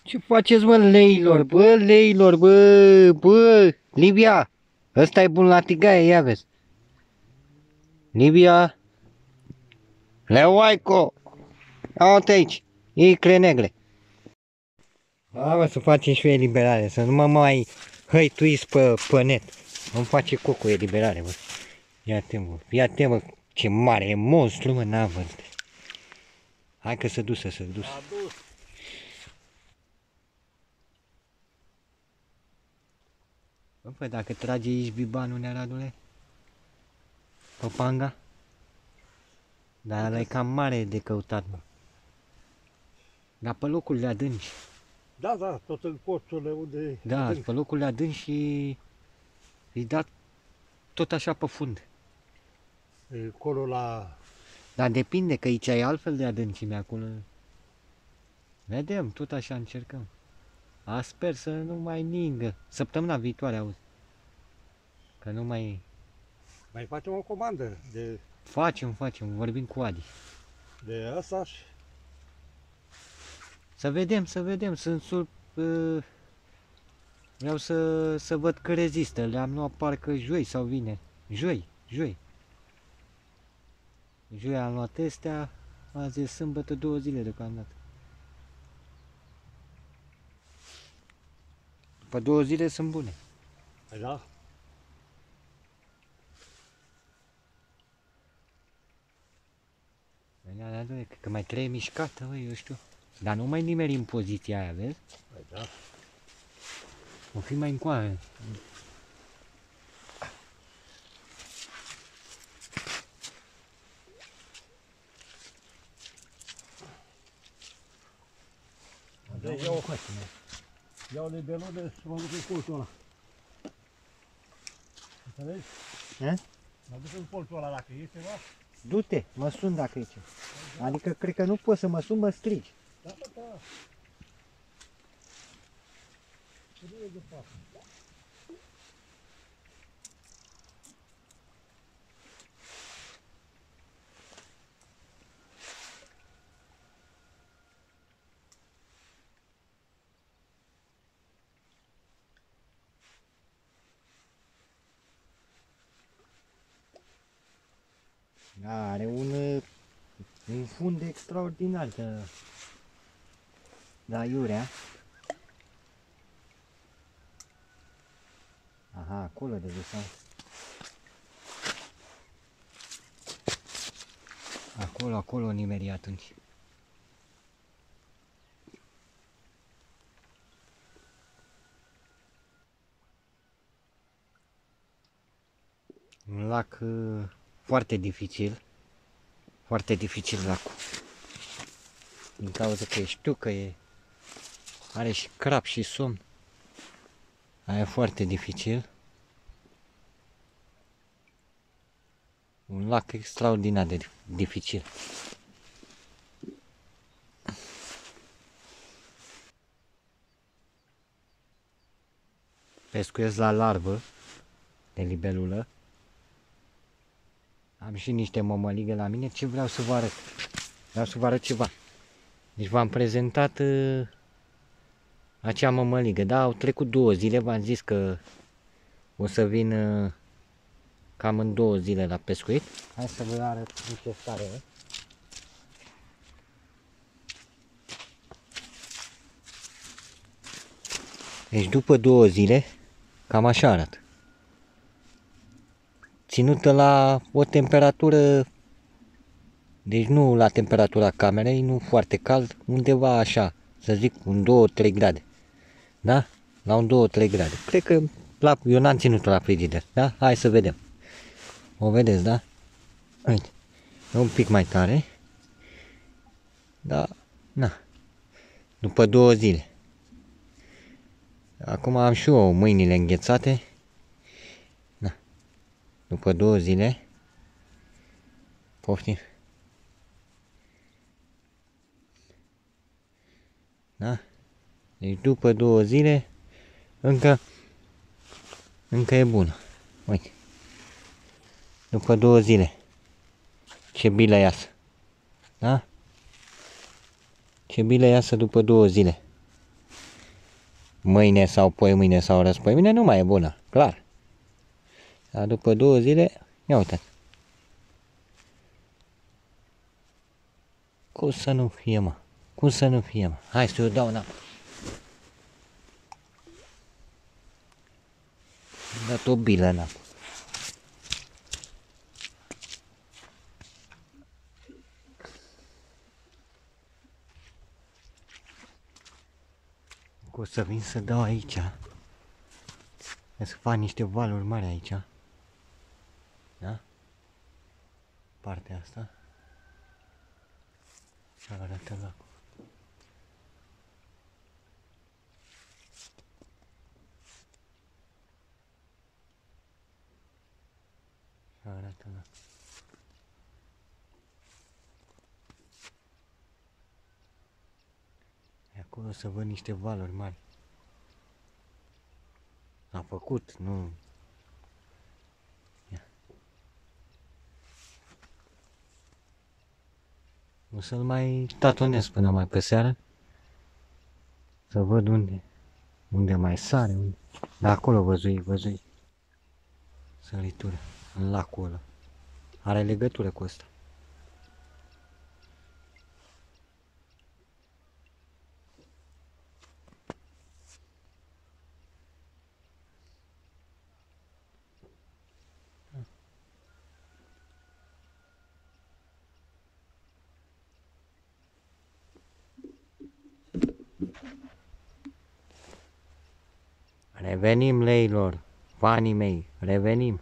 Ce faceți, mă, leilor, bă, leilor, bă, Livia, ăsta e bun la tigaie, ia vezi. Livia, Leoaico, ia-o-te aici, icre negre. Hai, mă, să facem și o eliberare, să nu mă mai hăituiți pe net. Nu-mi face cucu eliberare, bă. Ia-te, mă, ce mare e monstru, mă, n-am văzut. Hai că se dusă, se dusă. Bă, păi dacă trage aici bibanul, Neradule? Popanga? Dar ăla e cam mare de căutat, mă. Dar pe locurile adânci. Da, da, tot în coțurile unde... Da, pe locurile adânci și îi dat tot așa pe fund. Acolo la... Dar depinde, că aici e altfel de adâncime acolo. Vedem, tot așa încercăm. Sper să nu mai ningă. Săptămâna viitoare, auzi. Că nu mai... Mai facem o comandă de... Facem, vorbim cu Adi. De asta și... Să vedem, sunt vreau să văd că rezistă. Le-am luat parcă joi sau vineri. Joi. Joi am luat astea, azi e sâmbătă, 2 zile deocamdată. După 2 zile sunt bune. Da? Cred că mai trebuie mișcată, băi, eu știu. Dar nu mai nimeri în poziția aia, vezi? Da. O fi mai încoare. Iau libelule și mă duc în colțul ăla. Înțelegi? Mă duc în colțul ăla dacă e ceva. Du-te, mă sun dacă e ce. Adică cred că nu poți să mă sun, mă strigi. Da. Ce nu e de fapt? Da, are un fund extraordinar de aiurea. Aha, acolo de sus. Acolo nimeri atunci. Un lac foarte dificil lacul. Din cauza că știu că are și crap și somn. Aia e foarte dificil. Un lac extraordinar de dificil. Pescuiesc la larvă de libelulă. Am și niște mămăligă la mine. Ce vreau să vă arăt? Vreau să vă arăt ceva. Deci v-am prezentat acea mămăligă. Da, au trecut 2 zile. V-am zis că o să vin cam în 2 zile la pescuit. Hai să vă arăt în ce stare e. Deci după 2 zile, cam așa arată. Ținută la o temperatură, deci nu la temperatura camerei, nu foarte cald, undeva așa, să zic un 2-3 grade. Da? La un 2-3 grade. Cred că eu n-am ținut-o la frigider. Da? Hai să vedem. O vedeți, da? Uite. E un pic mai tare. Da, na. După 2 zile. Acum am și eu mâinile înghețate. Na. După 2 zile. Poftim. Da? Deci după 2 zile încă e bună. Uite. După 2 zile. Ce bilă iasă. Da? Ce bilă iasă după 2 zile. mâine sau poimâine sau răspoimâine nu mai e bună, clar. Dar după 2 zile, ia uite. Cum să nu fie, mă? Cum să nu fie, mă? Hai să o dau în apă. Am dat o bilă în apă. O să vin să dau aici. Să fac niște valuri mari aici. Da? Partea asta. Și arată lacul. Și arată lacul. Acolo să văd niște valuri mari. A făcut, nu. Ia. O să-l mai tatonez până mai pe seară. Să văd unde mai sare, unde. De acolo văzui. Săritură, în lacul ăla. Are legătură cu ăsta. Revenim, leilor, fanii mei, revenim.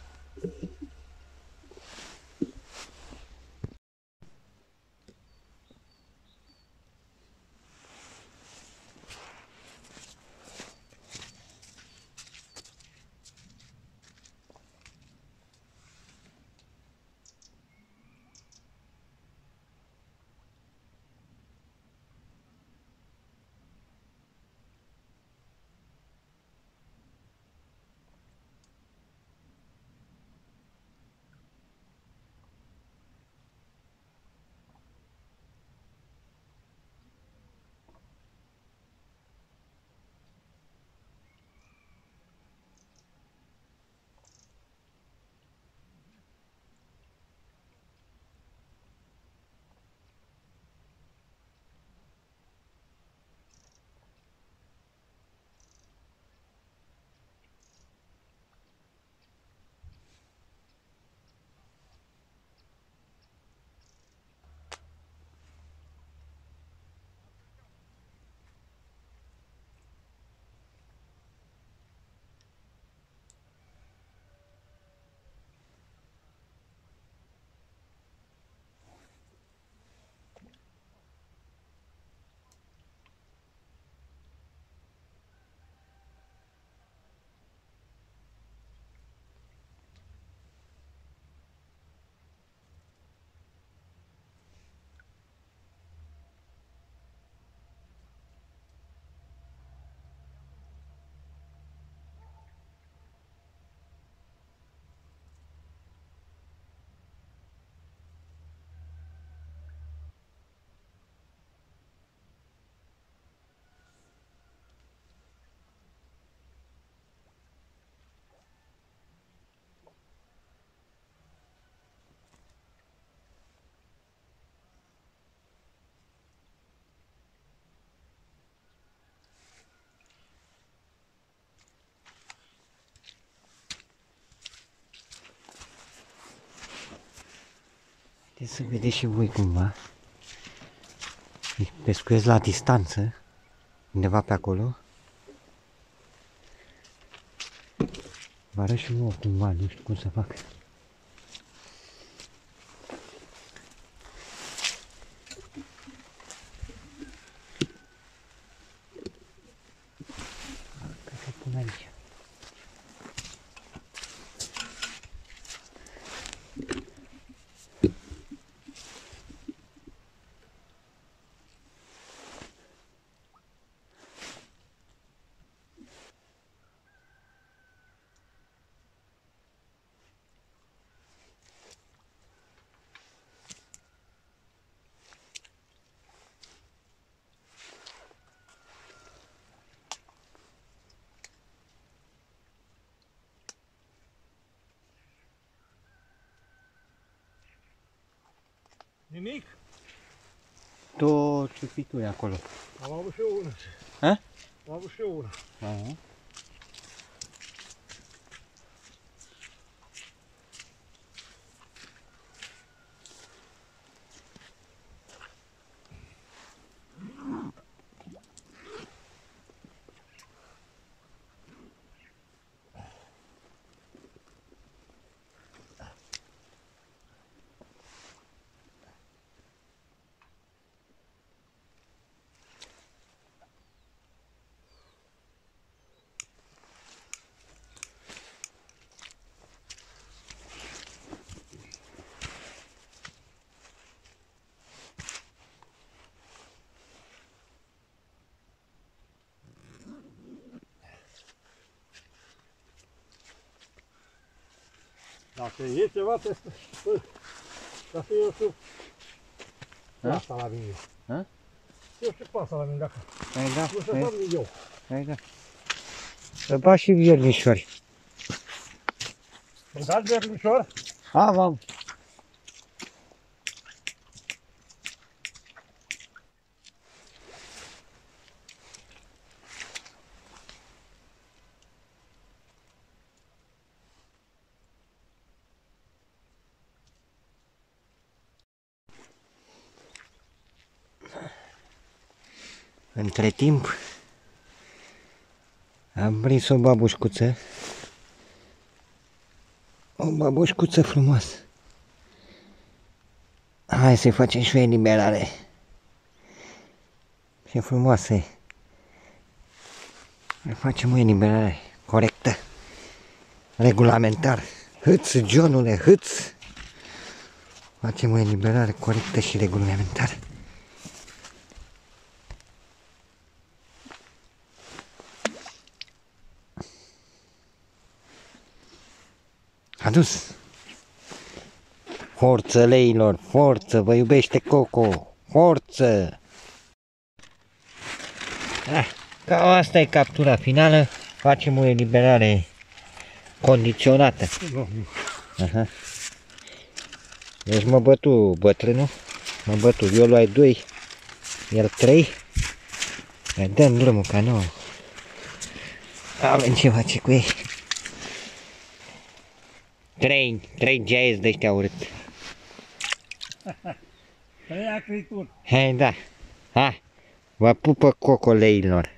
Să vedeți și voi cumva. Pescuiesc la distanță, undeva pe acolo. Vă arăt și eu cumva, nu știu cum să fac. Cred că pun aici. Nimic? Tot ce fii tu acolo. Am avut și eu una. Ha? Am avut și eu una. Aha. Dacă e ceva, să eu știu asta la mine. Ha? Eu știu pe asta la mine, dacă Hai da, nu să fac eu. hai da. Să bag și viernișori. Îmi dați vermișor? Am. Între timp am prins o babușcuță. O babușcuță frumoasă. Hai să-i facem și o eliberare. Ce frumoasă e. Îi facem o eliberare corectă. Regulamentar. Hâț, Johnule, hâț. Facem o eliberare corectă și regulamentară. Adus! Forță, leilor, forță, vă iubește Coco, forță! Cam asta e captura finală, facem o eliberare condiționată. Aha. Deci mă bătu bătrânul, mă bătu, eu luai 2, el 3, mai dăm drumul ca nu avem ce face cu ei. 3 geaiți de ăștia urât. 3 acrituri. Hai, da. Ha, vă pupă cocoleilor.